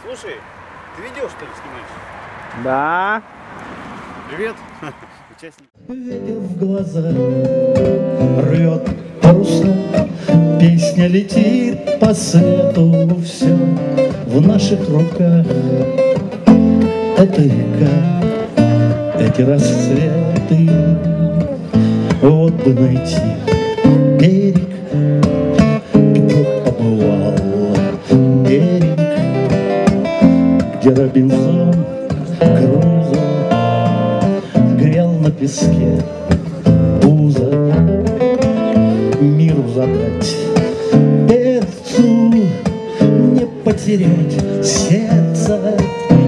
Слушай, ты видео что ли снимаешь? Да. Привет, участник. Ветер в глаза рвет паруса, песня летит по свету, все в наших руках. Это река, эти расцветы, вот бы найти берег, где побывал берег, где Робинзон Крузо грел на песке пузо, миру задать перцу, не потерять сердце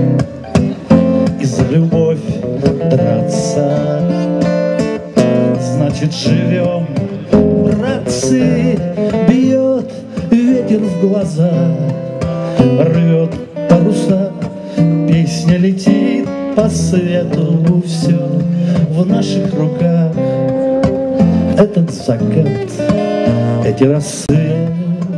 и за любовь драться. Значит, живем, братцы, бьет ветер в глаза, рвет паруса, песня летит по свету, все в наших руках. Этот закат, эти рассветы.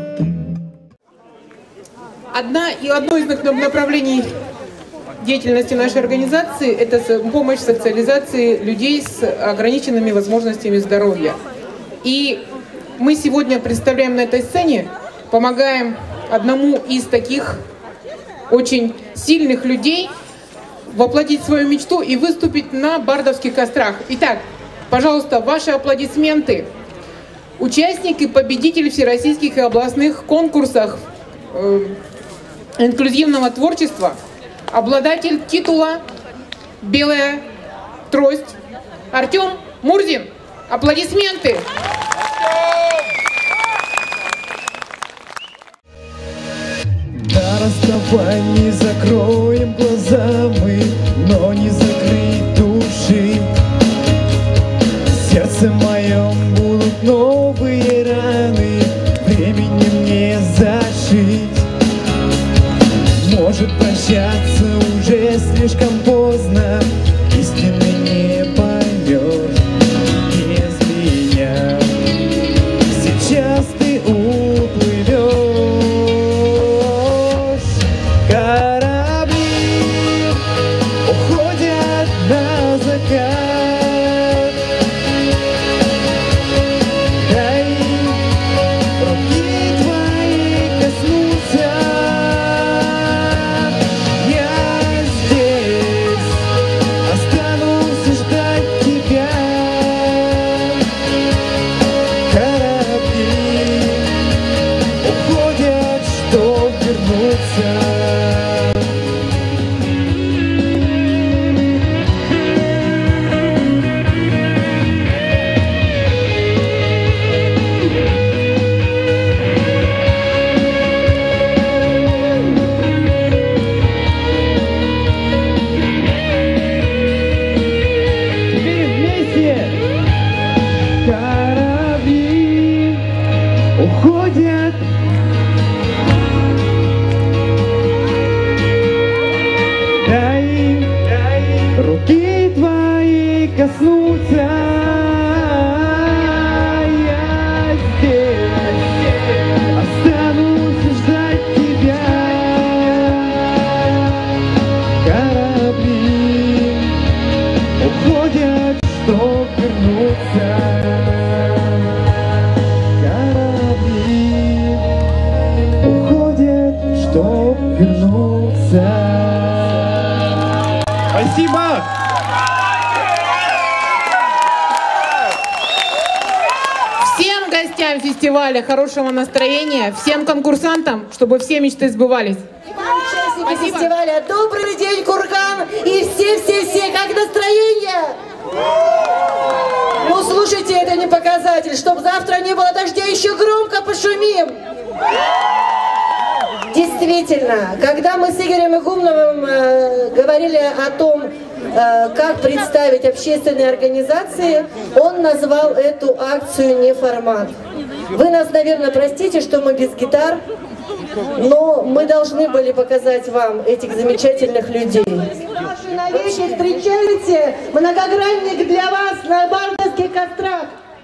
Одно из направлений деятельности нашей организации – это помощь в социализации людей с ограниченными возможностями здоровья. И мы сегодня представляем на этой сцене, помогаем одному из таких очень сильных людей воплотить свою мечту и выступить на Бардовских кострах. Итак, пожалуйста, ваши аплодисменты. Участник и победитель всероссийских и областных конкурсов инклюзивного творчества, обладатель титула «Белая трость» Артем Мурзин. Аплодисменты! На расставании закроем глаза мы, но не закрыть души. В сердце моем будут новые раны, временем не зашить. Может прощаться уже слишком поздно, истины не поймешь без меня. Сейчас ты уплывешь. Корабли уходят на закат. Дай руки твои коснуться. Я здесь останусь ждать тебя. Корабли уходят, чтоб вернуться. Корабли уходят. Дай руки твои коснуться. Я здесь останусь ждать тебя. Корабли уходят, чтоб вернуться. Корабли уходят, чтоб вернуться. Спасибо! Всем гостям фестиваля хорошего настроения, всем конкурсантам, чтобы все мечты сбывались. Участники фестиваля, добрый день, Курган! И все, как настроение? Ну, слушайте, это не показатель. Чтобы завтра не было дождя, еще громко пошумим. Действительно, когда мы с Игорем Игумновым говорили о том, как представить общественные организации, он назвал эту акцию «Неформат». Вы нас, наверное, простите, что мы без гитар, но мы должны были показать вам этих замечательных людей. Ваши навеки встречайте многогранник для вас на Бардовских кострах.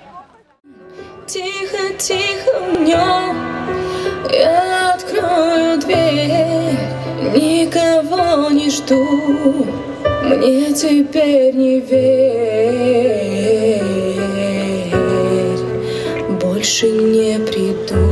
Тихо, тихо в нем я открою дверь. что мне теперь не верь, больше не приду.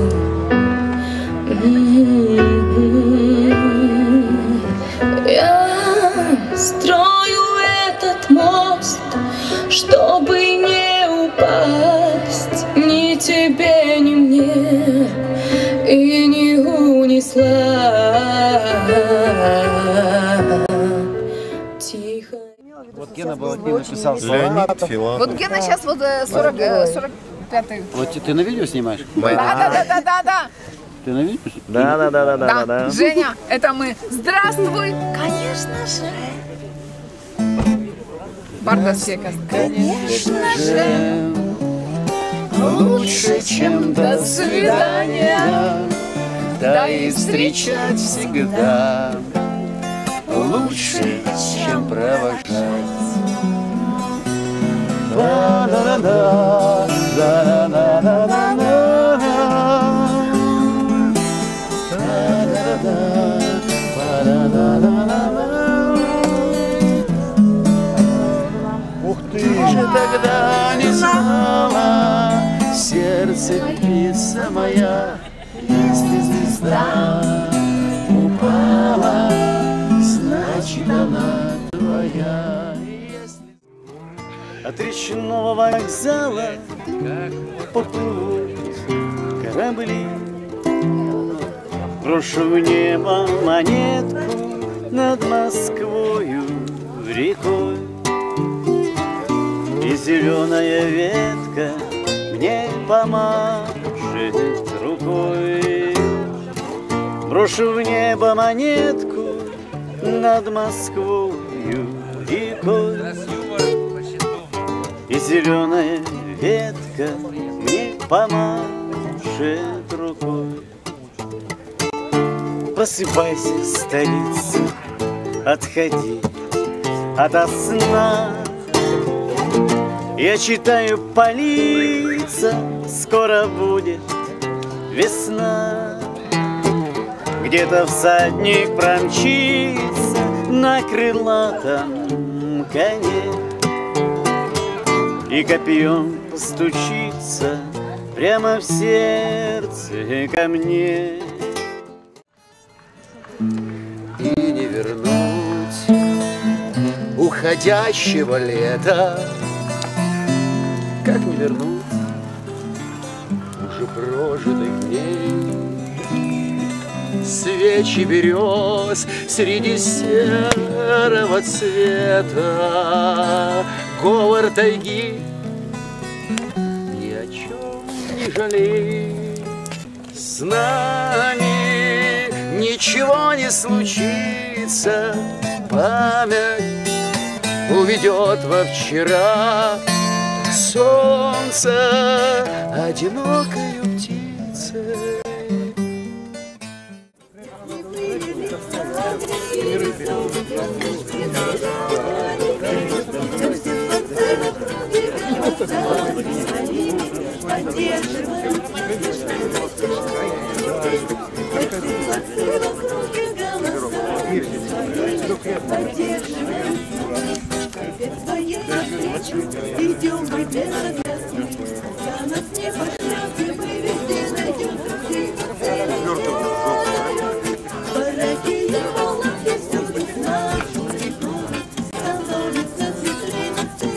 Я строю этот мост, чтобы не упасть ни тебе, ни мне, и не унесла тихо. Вот Гена Балакин написал слова. Леонид Филатов. Вот Гена сейчас вот 45-й. Вот ты на видео снимаешь? Да. Ты на видео? Да. Женя, это мы. Здравствуй. Конечно же. Бардасека. Конечно же. Лучше, чем до свидания, да и встречать всегда. Лучше, чем провожать. Ух ты! Же тогда не знала, сердце птица моя, если звезда упала, значит она твоя. От речного вокзала поплывут корабли, брошу в небо монетку над Москвою рекой, и зеленая ветка мне помашет рукой. Брошу в небо монетку над Москвою рекой, и зеленая ветка мне помашет рукой. Просыпайся, столица, отходи ото сна. Я читаю по лицам, скоро будет весна. Где-то всадник промчится на крылатом коне и копьем постучится прямо в сердце ко мне. И не вернуть уходящего лета, как не вернуть уже прожитых дней. Свечи берез среди серого цвета, говор тайги ни о чем не жалей. С нами ничего не случится, память уведет во вчера солнце одинокою птицей. Идем мы без согласия, за нас не пошлют, и мы везде найдем друзей. Бараки и волки, все быть нашу реку, становится светлее.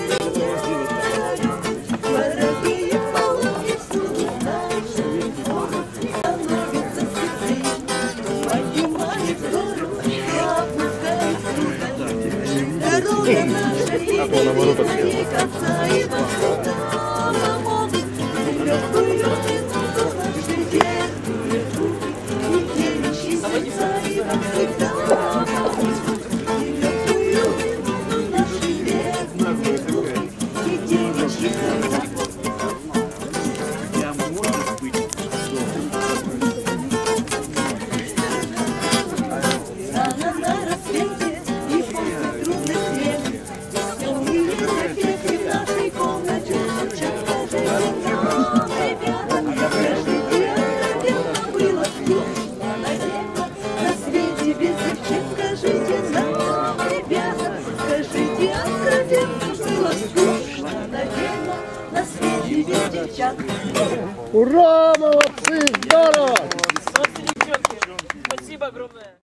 Бараки и волки, все быть нашу реку, становится светлее. Поднимает гору, опускает сюда. Дорога наша, и конца, и высота, могут Ура, молодцы, здорово! Спасибо огромное.